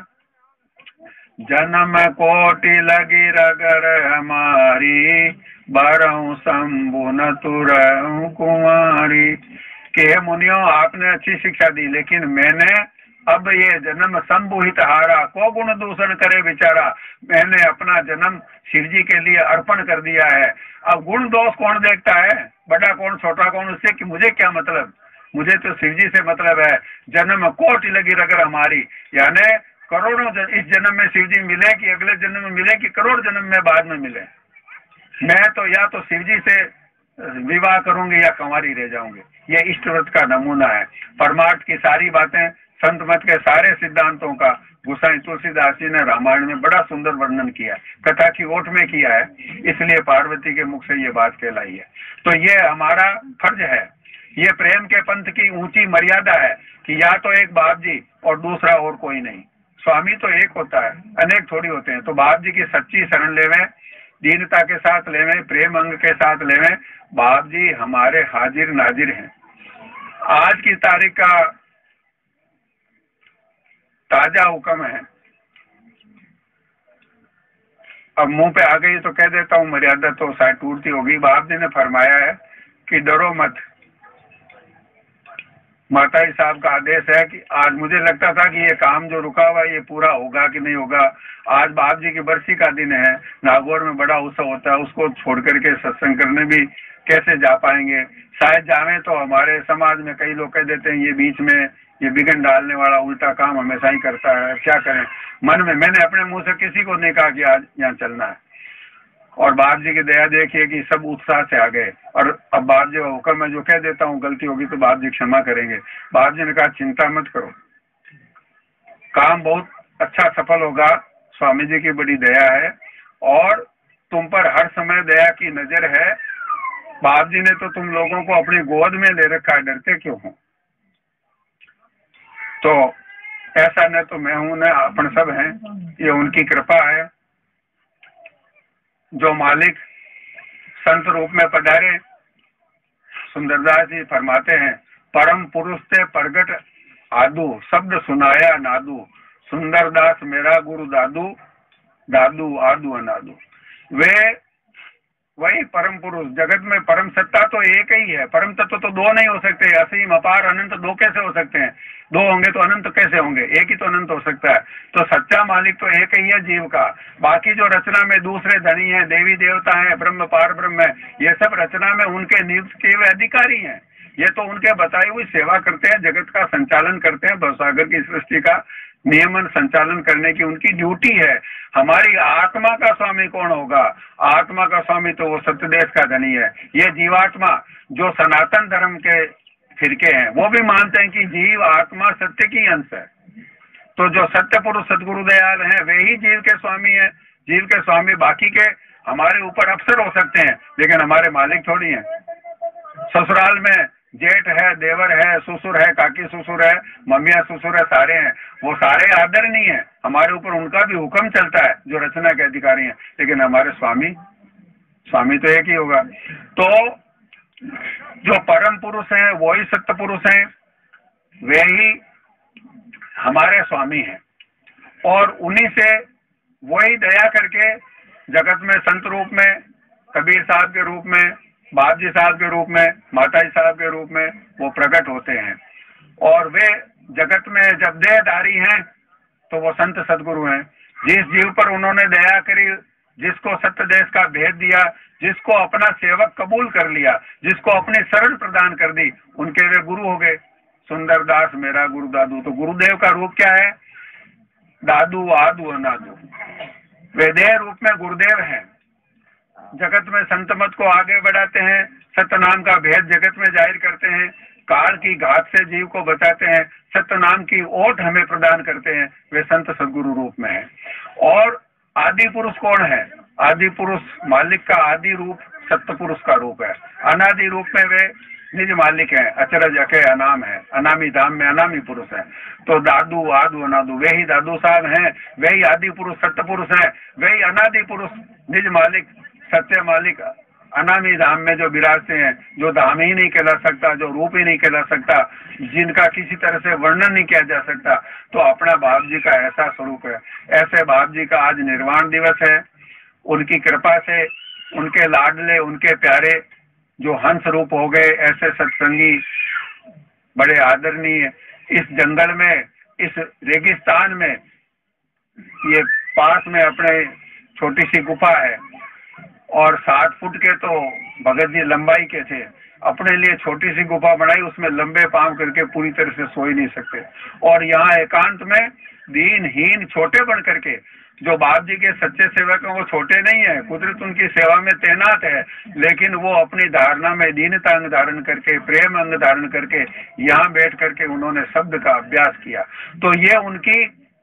जन्म कोटि लगी रगर हमारी, बरहु शंभु न तुरहु कुंवारी। कि हे मुनियों, आपने अच्छी शिक्षा दी, लेकिन मैंने अब ये जन्म संबुहित हारा, को गुण दूषण करे बेचारा। मैंने अपना जन्म शिव जी के लिए अर्पण कर दिया है। अब गुण दोष कौन देखता है, बड़ा कौन छोटा कौन, उससे कि मुझे क्या मतलब, मुझे तो शिव जी से मतलब है। जन्म कोटि लगी रगर हमारी, यानी करोड़ों जन, इस जन्म में शिव जी मिले कि अगले जन्म में मिले कि करोड़ जन्म में बाद में मिले, मैं तो या तो शिव जी से विवाह करूंगी या कंवारी रह जाऊंगी। ये इष्ट व्रत का नमूना है। परमार्थ की सारी बातें, संत मत के सारे सिद्धांतों का गोसाई तुलसीदास जी ने रामायण में बड़ा सुंदर वर्णन किया है, कथा की ओट में किया है, इसलिए पार्वती के मुख से ये बात कहलाई है। तो ये हमारा फर्ज है, ये प्रेम के पंथ की ऊंची मर्यादा है कि या तो एक बाप जी और दूसरा और कोई नहीं। स्वामी तो एक होता है, अनेक थोड़ी होते हैं। तो बाप जी की सच्ची शरण लेवे, दीनता के साथ लेवे, प्रेम अंग के साथ लेवे। बाप जी हमारे हाजिर नाजिर हैं। आज की तारीख का ताजा हुक्म है, अब मुंह पे आ गई तो कह देता हूँ, मर्यादा तो शायद टूटती होगी। बाप जी ने फरमाया है कि डरो मत। माता जी साहब का आदेश है कि आज मुझे लगता था कि ये काम जो रुका हुआ ये पूरा होगा कि नहीं होगा। आज बाप जी की बरसी का दिन है, नागौर में बड़ा उत्सव होता है, उसको छोड़ करके सत्संग करने भी कैसे जा पाएंगे। शायद जावे तो हमारे समाज में कई लोग कह देते हैं ये बीच में ये बिगन डालने वाला उल्टा काम हमेशा ही करता है, क्या करें। मन में मैंने अपने मुंह से किसी को नहीं कहा कि आज यहाँ चलना है। और बाप जी की दया देखिए कि सब उत्साह से आ गए। और अब बाप जी हुक्म मैं जो कह देता हूँ गलती होगी तो बाप जी क्षमा करेंगे। बाप जी ने कहा चिंता मत करो, काम बहुत अच्छा सफल होगा, स्वामी जी की बड़ी दया है और तुम पर हर समय दया की नजर है। बाप जी ने तो तुम लोगों को अपनी गोद में ले रखा है, डरते क्यों हो। तो ऐसा न तो मैं हूं न अपन सब हैं, ये उनकी कृपा है। जो मालिक संत रूप में पधारे, सुंदरदास जी फरमाते हैं परम पुरुष से प्रगट आदू, शब्द सुनाया नादू, सुंदरदास मेरा गुरु दादू, दादू आदू अनादू। वे वही परम पुरुष, जगत में परम सत्ता तो एक ही है, परम तत्व तो दो नहीं हो सकते। असीम अपार अनंत दो कैसे हो सकते हैं, दो होंगे तो अनंत कैसे होंगे, एक ही तो अनंत हो सकता है। तो सच्चा मालिक तो एक ही है जीव का। बाकी जो रचना में दूसरे धनी हैं, देवी देवता हैं, ब्रह्म पार ब्रह्म है, ये सब रचना में उनके नियुक्त किए हुए अधिकारी हैं। ये तो उनके बताई हुई सेवा करते हैं, जगत का संचालन करते हैं, भवसागर की सृष्टि का नियमन संचालन करने की उनकी ड्यूटी है। हमारी आत्मा का स्वामी कौन होगा? आत्मा का स्वामी तो वो सत्यदेश का धनी है। ये जीवात्मा जो सनातन धर्म के फिरके हैं वो भी मानते हैं कि जीव आत्मा सत्य की अंश है। तो जो सत्य पुरुष सदगुरुदयाल हैं वे ही जीव के स्वामी हैं। जीव के स्वामी बाकी के हमारे ऊपर अफसर हो सकते हैं, लेकिन हमारे मालिक थोड़ी हैं। ससुराल में जेठ है, देवर है, ससुर है, काकी ससुर है, मम्मिया ससुर है, सारे हैं। वो सारे आदरणीय हैं, हमारे ऊपर उनका भी हुक्म चलता है जो रचना के अधिकारी हैं। लेकिन हमारे स्वामी स्वामी तो एक ही होगा। तो जो परम पुरुष हैं वो ही सत्य पुरुष हैं, वे ही हमारे स्वामी हैं। और उन्हीं से वही दया करके जगत में संत रूप में, कबीर साहब के रूप में, बाप जी साहब के रूप में, माता जी साहब के रूप में वो प्रकट होते हैं। और वे जगत में जब देहधारी हैं तो वो संत सदगुरु हैं। जिस जीव पर उन्होंने दया करी, जिसको सत्य देश का भेद दिया, जिसको अपना सेवक कबूल कर लिया, जिसको अपनी शरण प्रदान कर दी, उनके वे गुरु हो गए। सुंदर दास मेरा गुरु दादू। तो गुरुदेव का रूप क्या है? दादू, आदू, अनादू। वे देह रूप में गुरुदेव हैं। जगत में संत मत को आगे बढ़ाते हैं, सत्य नाम का भेद जगत में जाहिर करते हैं, काल की घात से जीव को बचाते हैं, सत्य नाम की ओट हमें प्रदान करते हैं। वे संत सदगुरु रूप में हैं। और आदि पुरुष कौन है? आदि पुरुष मालिक का आदि रूप सत्य पुरुष का रूप है। अनादि रूप में वे निज मालिक है, अचरज अके अनाम है, अनामी धाम में अनामी पुरुष है। तो दादू, आदू, अनादू वे ही दादू साहब हैं, वे ही आदि पुरुष सत्य पुरुष हैं, वे ही अनादि पुरुष निज मालिक सत्य मालिक अनामी धाम में जो विराजते हैं, जो धाम ही नहीं कहला सकता, जो रूप ही नहीं कहला सकता, जिनका किसी तरह से वर्णन नहीं किया जा सकता। तो अपना बाप जी का ऐसा स्वरूप है। ऐसे बाप जी का आज निर्वाण दिवस है। उनकी कृपा से उनके लाडले, उनके प्यारे जो हंस रूप हो गए, ऐसे सत्संगी बड़े आदरणीय इस जंगल में, इस रेगिस्तान में, ये पास में अपने छोटी सी गुफा है और सात फुट के तो भगत जी लंबाई के थे, अपने लिए छोटी सी गुफा बनाई, उसमें लंबे पांव करके पूरी तरह से सो ही नहीं सकते। और यहाँ एकांत में दीनहीन छोटे बन करके, जो बाप जी के सच्चे सेवक हैं वो छोटे नहीं है, कुदरत उनकी सेवा में तैनात है, लेकिन वो अपनी धारणा में दीनता अंग धारण करके, प्रेम अंग धारण करके यहाँ बैठ करके उन्होंने शब्द का अभ्यास किया। तो ये उनकी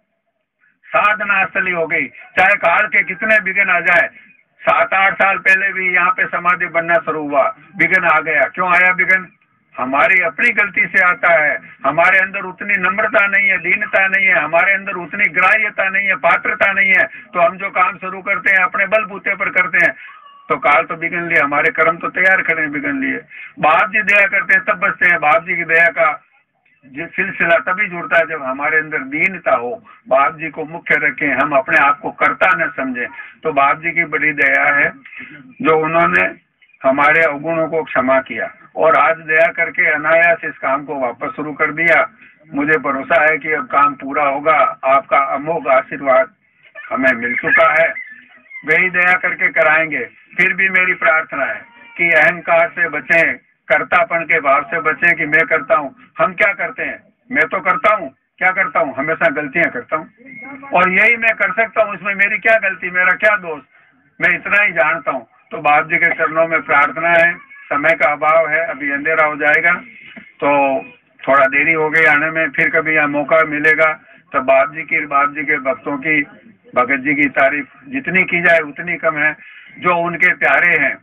साधना असली हो गई। चाहे काल के कितने विघ्न आ जाए, सात आठ साल पहले भी यहाँ पे समाधि बनना शुरू हुआ, विघ्न आ गया। क्यों आया विघ्न? हमारी अपनी गलती से आता है। हमारे अंदर उतनी नम्रता नहीं है, दीनता नहीं है, हमारे अंदर उतनी ग्राह्यता नहीं है, पात्रता नहीं है। तो हम जो काम शुरू करते हैं अपने बलबूते पर करते हैं, तो काल तो बिगन लिए, हमारे कर्म तो तैयार करें बिगन लिए। बाप जी दया करते हैं तब बचते हैं। बाप जी की दया का सिलसिला तभी जुड़ता है जब हमारे अंदर दीनता हो, बाप जी को मुख्य रखें, हम अपने आप को कर्ता न समझें। तो बाप जी की बड़ी दया है जो उन्होंने हमारे अवगुणों को क्षमा किया और आज दया करके अनायास इस काम को वापस शुरू कर दिया। मुझे भरोसा है कि अब काम पूरा होगा। आपका अमोघ आशीर्वाद हमें मिल चुका है, वही दया करके कराएंगे। फिर भी मेरी प्रार्थना है कि अहंकार से बचें, कर्तापन के भाव से बचें कि मैं करता हूँ। हम क्या करते हैं? मैं तो करता हूँ, क्या करता हूँ? हमेशा गलतियां करता हूँ और यही मैं कर सकता हूँ, इसमें मेरी क्या गलती, मेरा क्या दोष, मैं इतना ही जानता हूँ। तो बाप जी के चरणों में प्रार्थना है। समय का अभाव है, अभी अंधेरा हो जाएगा, तो थोड़ा देरी हो गई आने में। फिर कभी यहाँ मौका मिलेगा तो बाप जी की, बाप जी के भक्तों की, भगत जी की तारीफ जितनी की जाए उतनी कम है। जो उनके प्यारे हैं,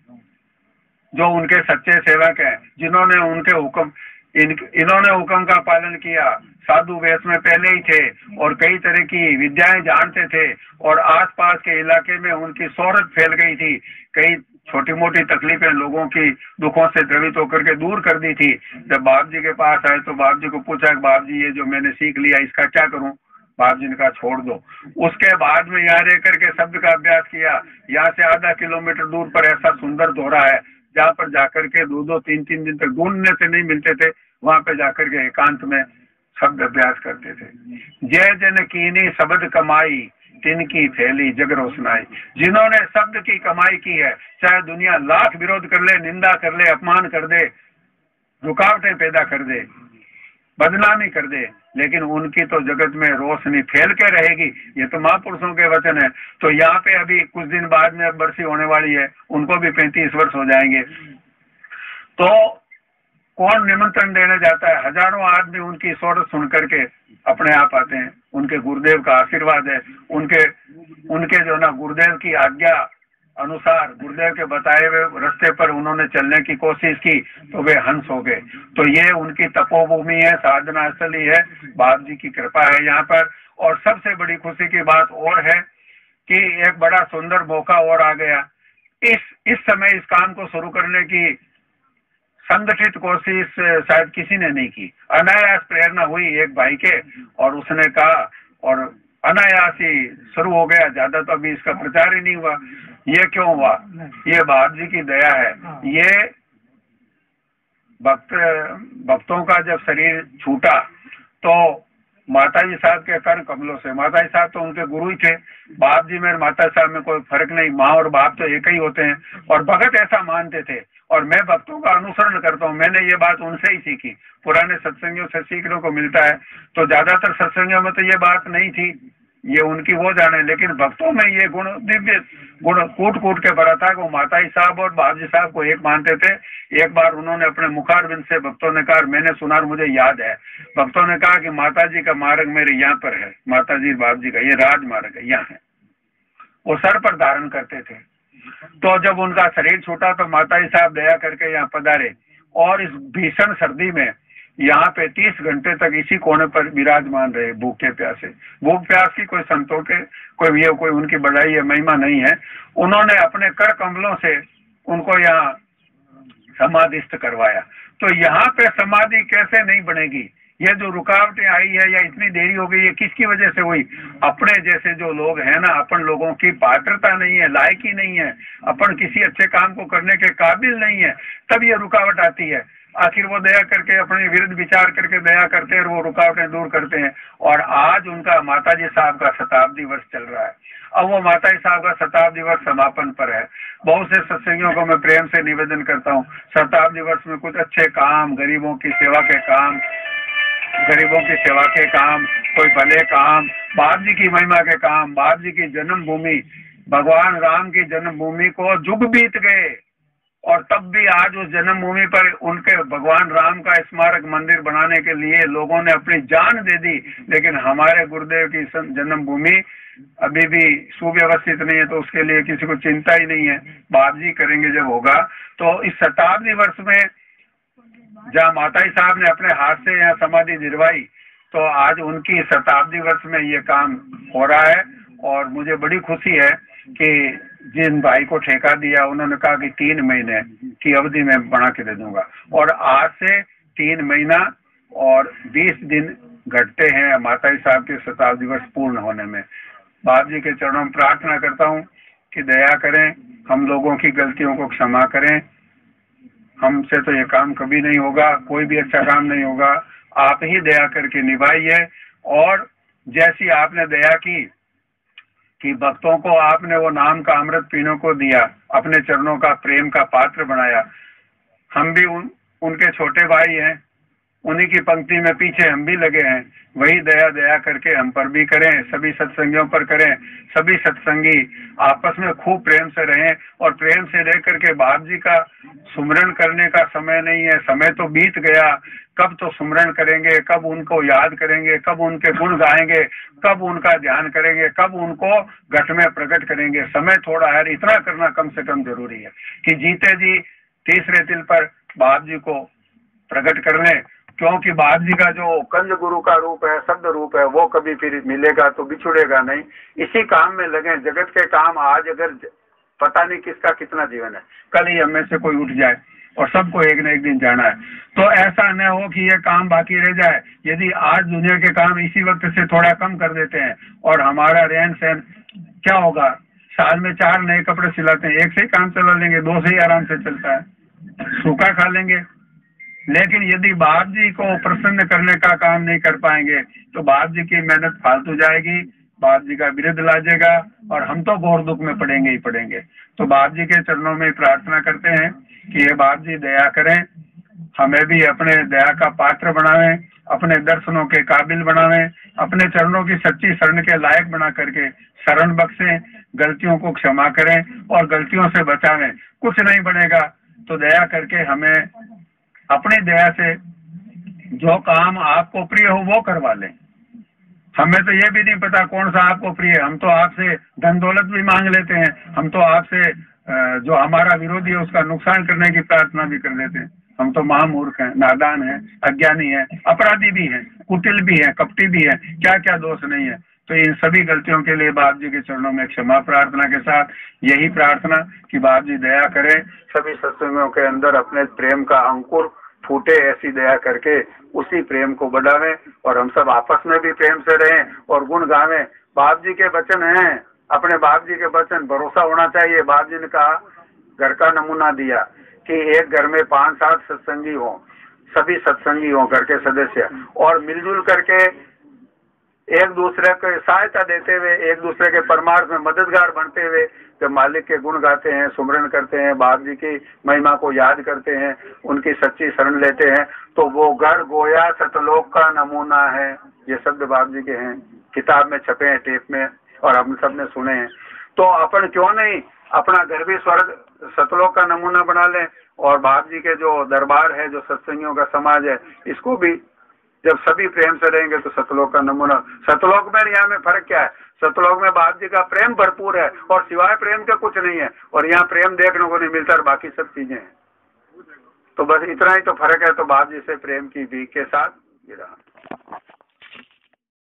जो उनके सच्चे सेवक हैं, जिन्होंने उनके हुक्म इन इन्होंने हुक्म का पालन किया, साधु वेश में पहले ही थे और कई तरह की विद्याएं जानते थे और आसपास के इलाके में उनकी शोहरत फैल गई थी। कई छोटी मोटी तकलीफें लोगों की दुखों से द्रवित होकर के दूर कर दी थी। जब बाप जी के पास आए तो बाप जी को पूछा, बाप जी ये जो मैंने सीख लिया इसका क्या करूं? बाप जी ने कहा छोड़ दो। उसके बाद में यहाँ रह करके शब्द का अभ्यास किया। यहाँ से आधा किलोमीटर दूर पर ऐसा सुंदर दोहरा है जहाँ पर जाकर के दो दो तीन तीन दिन तक ढूंढने से नहीं मिलते थे, वहां पे जाकर के एकांत में शब्द अभ्यास करते थे। जय जन कीनी शब्द कमाई, तिनकी थैली जग रोशनाई। जिन्होंने शब्द की कमाई की है, चाहे दुनिया लाख विरोध कर ले, निंदा कर ले, अपमान कर दे, रुकावटें पैदा कर दे, बदनामी कर दे, लेकिन उनकी तो जगत में रोशनी फैल के रहेगी। ये तो महापुरुषों के वचन है। तो यहाँ पे अभी कुछ दिन बाद में अब बरसी होने वाली है, उनको भी पैंतीस वर्ष हो जाएंगे। तो कौन निमंत्रण देने जाता है? हजारों आदमी उनकी सोच सुन करके अपने आप आते हैं। उनके गुरुदेव का आशीर्वाद है, उनके उनके जो ना गुरुदेव की आज्ञा अनुसार, गुरुदेव के बताए हुए रास्ते पर उन्होंने चलने की कोशिश की तो वे हंस हो गए। तो ये उनकी तपोभूमि है, साधना स्थली है, बाप जी की कृपा है यहाँ पर। और सबसे बड़ी खुशी की बात और है कि एक बड़ा सुंदर मौका और आ गया। इस इस समय इस काम को शुरू करने की संगठित कोशिश शायद किसी ने नहीं की। अनायास प्रेरणा हुई एक भाई के, और उसने कहा, और अनायास ही शुरू हो गया। ज्यादा तो अभी इसका प्रचार ही नहीं हुआ। ये क्यों हुआ? ये बाप जी की दया है। ये भक्त भक्तों का जब शरीर छूटा तो माताजी साहब के कर कमलों से, माताजी साहब तो उनके गुरु ही थे। बाप जी में माता साहब में कोई फर्क नहीं, माँ और बाप तो एक ही होते हैं। और भगत ऐसा मानते थे, और मैं भक्तों का अनुसरण करता हूँ। मैंने ये बात उनसे ही सीखी, पुराने सत्संगियों से सीखने को मिलता है। तो ज्यादातर सत्संगियों में तो ये बात नहीं थी, ये उनकी वो जाने, लेकिन भक्तों में ये गुण, दिव्य गुण कूट कूट के भरा था। वो माताजी साहब और बाप जी साहब को एक मानते थे। एक बार उन्होंने अपने मुखारबिंद से भक्तों ने कहा, मैंने सुना, मुझे याद है, भक्तों ने कहा कि माता जी का मार्ग मेरे यहाँ पर है, माता जी बाप जी का ये राज मार्ग है, यहाँ है। वो सर पर धारण करते थे। तो जब उनका शरीर छूटा तो माताजी साहब दया करके यहाँ पधारे, और इस भीषण सर्दी में यहाँ पे तीस घंटे तक इसी कोने पर विराजमान रहे, भूखे प्यासे। भूख प्यास की कोई संतों के कोई ये कोई उनकी बड़ाई है, महिमा नहीं है। उन्होंने अपने कर कमलों से उनको यहाँ समाधिस्थ करवाया। तो यहाँ पे समाधि कैसे नहीं बनेगी? ये जो रुकावटें आई है या इतनी देरी हो गई है, किसकी वजह से हुई? अपने जैसे जो लोग हैं ना, अपन लोगों की पात्रता नहीं है, लायकी नहीं है, अपन किसी अच्छे काम को करने के काबिल नहीं है, तब ये रुकावट आती है। आखिर वो दया करके अपने विरुद्ध विचार करके दया करते हैं और वो रुकावटें दूर करते हैं। और आज उनका माताजी साहब का शताब्दी वर्ष चल रहा है। अब वो माताजी साहब का शताब्दी वर्ष समापन पर है। बहुत से सत्संगियों को मैं प्रेम से निवेदन करता हूँ, शताब्दी वर्ष में कुछ अच्छे काम, गरीबों की सेवा के काम, गरीबों की सेवा के काम, कोई भले काम, बाप जी की महिमा के काम, बाप जी की जन्मभूमि, भगवान राम की जन्मभूमि को जुग बीत गए, और तब भी आज उस जन्मभूमि पर उनके भगवान राम का स्मारक मंदिर बनाने के लिए लोगों ने अपनी जान दे दी। लेकिन हमारे गुरुदेव की जन्मभूमि अभी भी सुव्यवस्थित नहीं है, तो उसके लिए किसी को चिंता ही नहीं है। बाप जी करेंगे जब होगा। तो इस शताब्दी वर्ष में जहाँ माताजी साहब ने अपने हाथ से यहाँ समाधि दिलवाई, तो आज उनकी शताब्दी वर्ष में ये काम हो रहा है। और मुझे बड़ी खुशी है कि जिन भाई को ठेका दिया, उन्होंने कहा कि तीन महीने की अवधि में बना के दे दूंगा, और आज से तीन महीना और बीस दिन घटते हैं माताजी साहब के शताब्दी वर्ष पूर्ण होने में। बाप जी के चरणों में प्रार्थना करता हूँ कि दया करें, हम लोगों की गलतियों को क्षमा करें। हमसे तो ये काम कभी नहीं होगा, कोई भी अच्छा काम नहीं होगा, आप ही दया करके निभाइए। और जैसी आपने दया की कि भक्तों को आपने वो नाम का अमृत पीने को दिया, अपने चरणों का प्रेम का पात्र बनाया, हम भी उन उनके छोटे भाई हैं, उन्हीं की पंक्ति में पीछे हम भी लगे हैं। वही दया दया करके हम पर भी करें, सभी सत्संगियों पर करें। सभी सत्संगी आपस में खूब प्रेम से रहें, और प्रेम से रह करके बाप जी का सुमरण करने का समय नहीं है, समय तो बीत गया। कब तो सुमरण करेंगे, कब उनको याद करेंगे, कब उनके गुण गाएंगे, कब उनका ध्यान करेंगे, कब उनको घट में प्रकट करेंगे। समय थोड़ा है, इतना करना कम से कम जरूरी है कि जीते जी तीसरे तिल पर बाप जी को प्रकट कर लें। क्योंकि बाप जी का जो कंज गुरु का रूप है, शब्द रूप है, वो कभी फिर मिलेगा तो बिछुड़ेगा नहीं। इसी काम में लगे, जगत के काम। आज अगर पता नहीं किसका कितना जीवन है, कल ही हमें से कोई उठ जाए, और सबको एक न एक दिन जाना है। तो ऐसा न हो कि ये काम बाकी रह जाए। यदि आज दुनिया के काम इसी वक्त से थोड़ा कम कर देते हैं, और हमारा रहन सहन क्या होगा? साल में चार नए कपड़े सिलाते हैं, एक से ही काम चला लेंगे, दो से ही आराम से चलता है, सूखा खा लेंगे। लेकिन यदि बाप जी को प्रसन्न करने का काम नहीं कर पाएंगे तो बाप जी की मेहनत फालतू जाएगी, बाप जी का विरुद्ध लाजेगा, और हम तो घोर दुख में पड़ेंगे ही पड़ेंगे। तो बाप जी के चरणों में प्रार्थना करते हैं कि ये बाप जी दया करें, हमें भी अपने दया का पात्र बनावे, अपने दर्शनों के काबिल बनावे, अपने चरणों की सच्ची शरण के लायक बना करके शरण बख्शें, गलतियों को क्षमा करें और गलतियों से बचावें। कुछ नहीं बनेगा तो दया करके हमें अपनी दया से जो काम आपको प्रिय हो वो करवा लें। हमें तो ये भी नहीं पता कौन सा आपको प्रिय है। हम तो आपसे धन दौलत भी मांग लेते हैं, हम तो आपसे जो हमारा विरोधी है उसका नुकसान करने की प्रार्थना भी कर लेते हैं। हम तो महामूर्ख हैं, नादान हैं, अज्ञानी हैं, अपराधी भी हैं, कुटिल भी हैं, कपटी भी हैं, क्या क्या दोष नहीं है। तो इन सभी गलतियों के लिए बाप जी के चरणों में क्षमा प्रार्थना के साथ यही प्रार्थना कि बाप जी दया करें, सभी सत्संगों के अंदर अपने प्रेम का अंकुर फूटे, ऐसी दया करके उसी प्रेम को बढ़ावें और हम सब आपस में भी प्रेम से रहें और गुण गावें। बाप जी के वचन हैं, अपने बाप जी के वचन भरोसा होना चाहिए। बाप जी ने कहा, घर का नमूना दिया कि एक घर में पांच सात सत्संगी हो, सभी सत्संगी हो घर के सदस्य, और मिलजुल करके एक दूसरे को सहायता देते हुए, एक दूसरे के परमार्थ में मददगार बनते हुए जब मालिक के गुण गाते हैं, सुमरन करते हैं, बाप जी की महिमा को याद करते हैं, उनकी सच्ची शरण लेते हैं, तो वो घर गोया सतलोक का नमूना है। ये शब्द बाप जी के हैं, किताब में छपे हैं, टेप में, और हम सब ने सुने हैं। तो अपन क्यों नहीं अपना घर भी स्वर्ग सतलोक का नमूना बना लें, और बाप जी के जो दरबार है, जो सत्संगियों का समाज है, इसको भी जब सभी प्रेम से रहेंगे तो सतलोक का नमूना। सतलोक में यहाँ में फर्क क्या है? सतलोक में बाप जी का प्रेम भरपूर है और सिवाय प्रेम के कुछ नहीं है, और यहाँ प्रेम देखने को नहीं मिलता और बाकी सब चीजें हैं। तो बस इतना ही तो फर्क है। तो बाप जी से प्रेम की भीख के साथ गिरा।